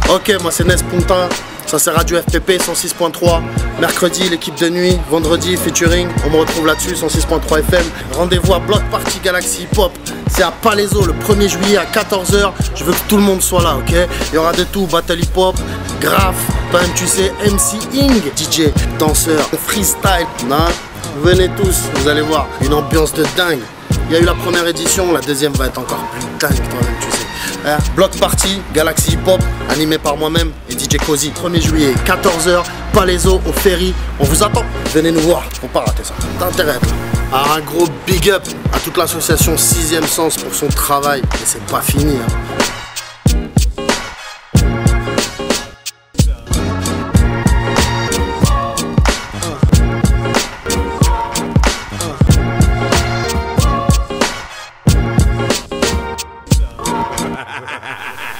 Ok, moi c'est Nes Pontin, ça c'est Radio FPP 106.3. Mercredi, l'équipe de nuit, vendredi, featuring, on me retrouve là-dessus, 106.3 FM. Rendez-vous à Block Party Galaxy Hip Hop, c'est à Palaiso le 1er juillet à 14 h. Je veux que tout le monde soit là, ok? Il y aura de tout, battle hip hop, graph, toi-même tu sais, MCing, DJ, danseur, freestyle, non? Venez tous, vous allez voir, une ambiance de dingue. Il y a eu la première édition, la deuxième va être encore plus dingue, toi-même tu sais. Block Party, Galaxy Hip Hop, animé par moi-même et DJ Cozy. 1er juillet, 14 h, Palaiso, au Ferry. On vous attend, venez nous voir, faut pas rater ça. T'as intérêt à être là. Alors un gros big up à toute l'association 6ème Sens pour son travail. Mais c'est pas fini, hein. Ha ha ha ha!